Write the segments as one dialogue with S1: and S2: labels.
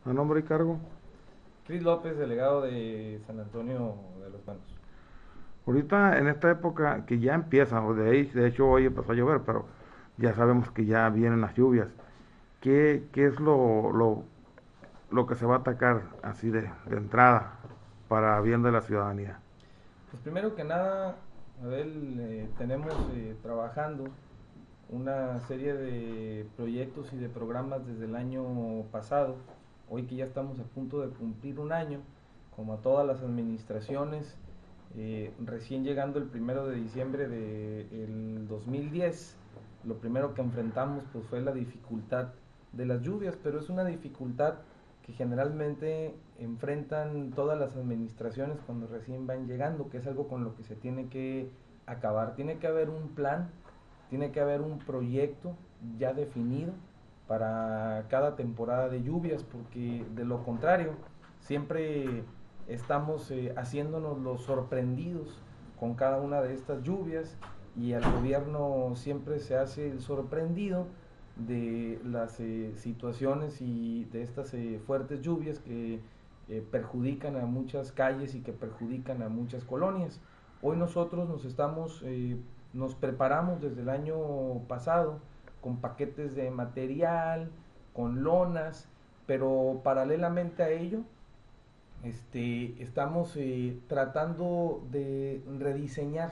S1: A nombre y cargo.
S2: Cris López, delegado de San Antonio de los Buenos.
S1: Ahorita en esta época que ya empieza, o de hecho hoy empezó a llover, pero ya sabemos que ya vienen las lluvias. ¿Qué es lo que se va a atacar así de entrada para bien de la ciudadanía?
S2: Pues primero que nada, Abel, tenemos trabajando una serie de proyectos y de programas desde el año pasado. Hoy que ya estamos a punto de cumplir un año, como a todas las administraciones, recién llegando el 1 de diciembre del 2010, lo primero que enfrentamos pues fue la dificultad de las lluvias, pero es una dificultad que generalmente enfrentan todas las administraciones cuando recién van llegando, que es algo con lo que se tiene que acabar. Tiene que haber un plan, tiene que haber un proyecto ya definido para cada temporada de lluvias, porque de lo contrario, siempre estamos haciéndonos los sorprendidos con cada una de estas lluvias y el gobierno siempre se hace el sorprendido de las situaciones y de estas fuertes lluvias que perjudican a muchas calles y que perjudican a muchas colonias. Hoy nosotros nos preparamos desde el año pasado con paquetes de material, con lonas, pero paralelamente a ello estamos tratando de rediseñar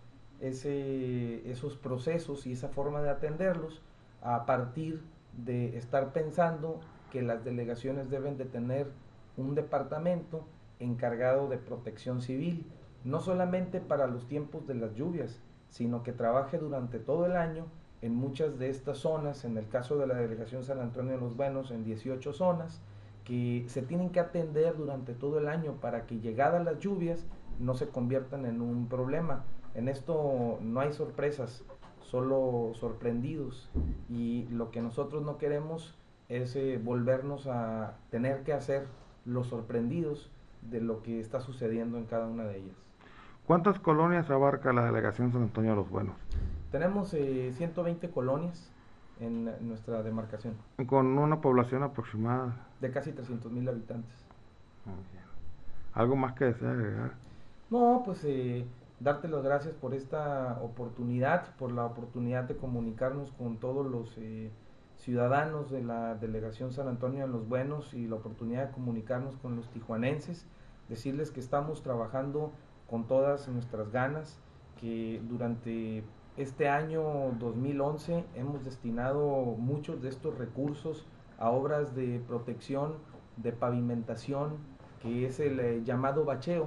S2: esos procesos y esa forma de atenderlos a partir de estar pensando que las delegaciones deben de tener un departamento encargado de protección civil, no solamente para los tiempos de las lluvias, sino que trabaje durante todo el año en muchas de estas zonas, en el caso de la delegación San Antonio de los Buenos, en 18 zonas, que se tienen que atender durante todo el año para que llegadas las lluvias no se conviertan en un problema. En esto no hay sorpresas, solo sorprendidos, y lo que nosotros no queremos es volvernos a tener que hacer los sorprendidos de lo que está sucediendo en cada una de ellas.
S1: ¿Cuántas colonias abarca la delegación San Antonio de los Buenos?
S2: Tenemos 120 colonias en nuestra demarcación,
S1: Con una población aproximada.
S2: de casi 300,000 habitantes.
S1: Okay. ¿Algo más que desea agregar?
S2: No, pues darte las gracias por esta oportunidad, por la oportunidad de comunicarnos con todos los ciudadanos de la delegación San Antonio de los Buenos y la oportunidad de comunicarnos con los tijuanenses, decirles que estamos trabajando con todas nuestras ganas, que durante este año 2011 hemos destinado muchos de estos recursos a obras de protección, de pavimentación, que es el llamado bacheo,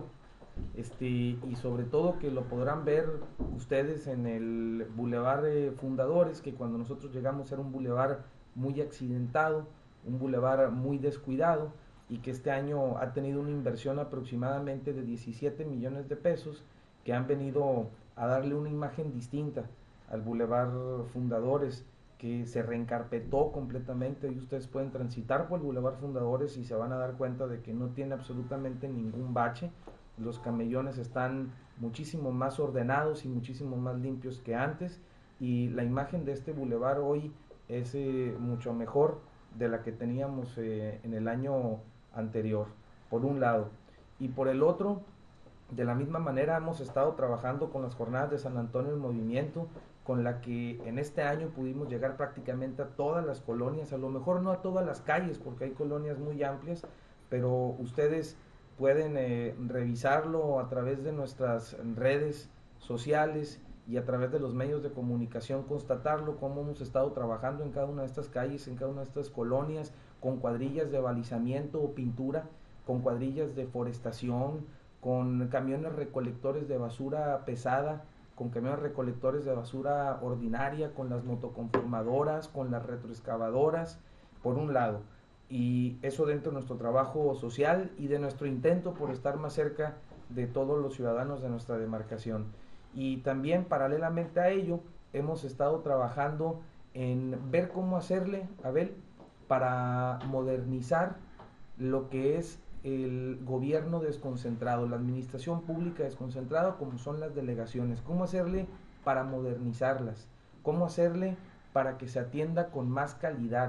S2: y sobre todo que lo podrán ver ustedes en el Boulevard Fundadores, que cuando nosotros llegamos era un bulevar muy accidentado, un bulevar muy descuidado, y que este año ha tenido una inversión aproximadamente de 17 millones de pesos que han venido a darle una imagen distinta al Boulevard Fundadores, que se reencarpetó completamente, y ustedes pueden transitar por el Boulevard Fundadores y se van a dar cuenta de que no tiene absolutamente ningún bache. Los camellones están muchísimo más ordenados y muchísimo más limpios que antes, y la imagen de este bulevar hoy es mucho mejor de la que teníamos en el año anterior, por un lado. Y por el otro, de la misma manera hemos estado trabajando con las jornadas de San Antonio en Movimiento, con la que en este año pudimos llegar prácticamente a todas las colonias, a lo mejor no a todas las calles, porque hay colonias muy amplias, pero ustedes pueden revisarlo a través de nuestras redes sociales y a través de los medios de comunicación, constatarlo, cómo hemos estado trabajando en cada una de estas calles, en cada una de estas colonias, con cuadrillas de balizamiento o pintura, con cuadrillas de forestación, con camiones recolectores de basura pesada, con camiones recolectores de basura ordinaria, con las motoconformadoras, con las retroexcavadoras, por un lado. Y eso dentro de nuestro trabajo social y de nuestro intento por estar más cerca de todos los ciudadanos de nuestra demarcación. Y también paralelamente a ello hemos estado trabajando en ver cómo hacerle, Abel, para modernizar lo que es el gobierno desconcentrado, la administración pública desconcentrada, como son las delegaciones, cómo hacerle para modernizarlas, cómo hacerle para que se atienda con más calidad,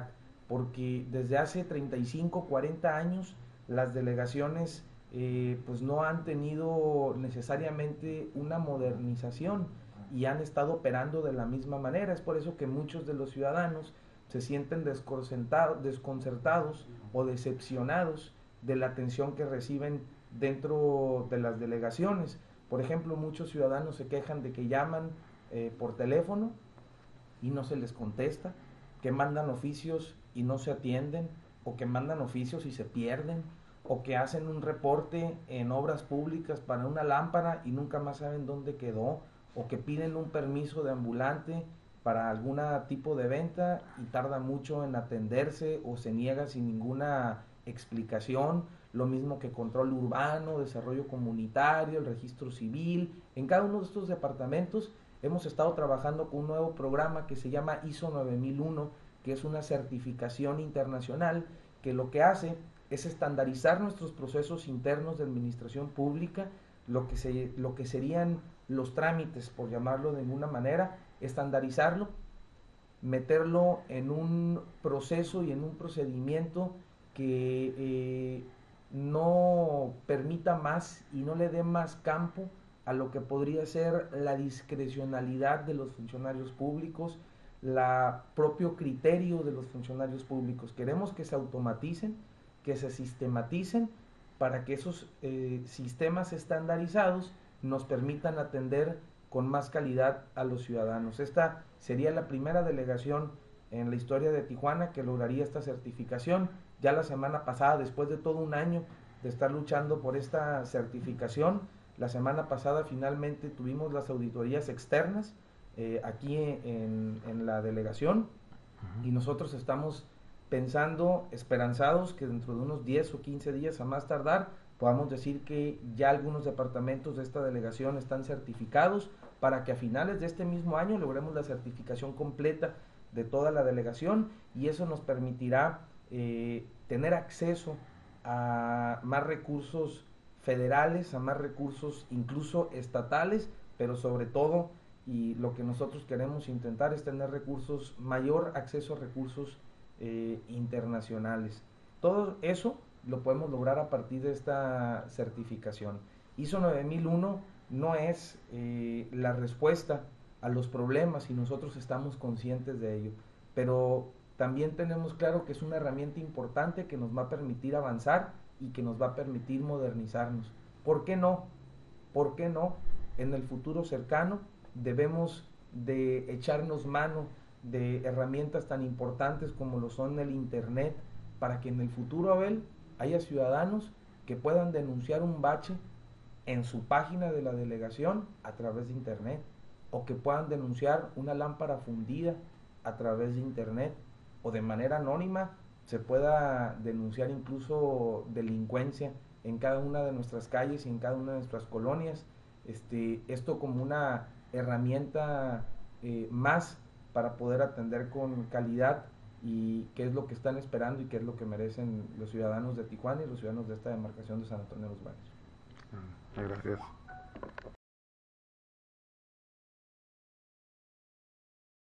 S2: porque desde hace 35, 40 años las delegaciones pues no han tenido necesariamente una modernización y han estado operando de la misma manera. Es por eso que muchos de los ciudadanos se sienten desconcertados o decepcionados de la atención que reciben dentro de las delegaciones. Por ejemplo, muchos ciudadanos se quejan de que llaman por teléfono y no se les contesta, que mandan oficios y no se atienden, o que mandan oficios y se pierden, o que hacen un reporte en obras públicas para una lámpara y nunca más saben dónde quedó, o que piden un permiso de ambulante para algún tipo de venta y tarda mucho en atenderse o se niega sin ninguna explicación. Lo mismo que control urbano, desarrollo comunitario, el registro civil. En cada uno de estos departamentos hemos estado trabajando con un nuevo programa que se llama ISO 9001, que es una certificación internacional que lo que hace es estandarizar nuestros procesos internos de administración pública, lo que serían los trámites, por llamarlo de alguna manera, estandarizarlo, meterlo en un proceso y en un procedimiento que no permita más y no le dé más campo a lo que podría ser la discrecionalidad de los funcionarios públicos, la propio criterio de los funcionarios públicos. Queremos que se automaticen, que se sistematicen para que esos sistemas estandarizados nos permitan atender con más calidad a los ciudadanos. Esta sería la primera delegación en la historia de Tijuana que lograría esta certificación. Ya la semana pasada, después de todo un año de estar luchando por esta certificación, la semana pasada finalmente tuvimos las auditorías externas aquí en la delegación y nosotros estamos pensando, esperanzados, que dentro de unos 10 o 15 días a más tardar podamos decir que ya algunos departamentos de esta delegación están certificados para que a finales de este mismo año logremos la certificación completa de toda la delegación y eso nos permitirá tener acceso a más recursos federales, a más recursos incluso estatales, pero sobre todo, y lo que nosotros queremos intentar es tener recursos, mayor acceso a recursos internacionales. Todo eso lo podemos lograr a partir de esta certificación. ISO 9001 no es la respuesta a los problemas y nosotros estamos conscientes de ello, pero también tenemos claro que es una herramienta importante que nos va a permitir avanzar y que nos va a permitir modernizarnos. ¿Por qué no? ¿Por qué no? En el futuro cercano debemos de echarnos mano de herramientas tan importantes como lo son el internet para que en el futuro, Abel, haya ciudadanos que puedan denunciar un bache en su página de la delegación a través de internet o que puedan denunciar una lámpara fundida a través de internet o de manera anónima se pueda denunciar incluso delincuencia en cada una de nuestras calles y en cada una de nuestras colonias. Esto como una herramienta más para poder atender con calidad y qué es lo que están esperando y qué es lo que merecen los ciudadanos de Tijuana y los ciudadanos de esta demarcación de San Antonio de los Baños.
S1: Gracias.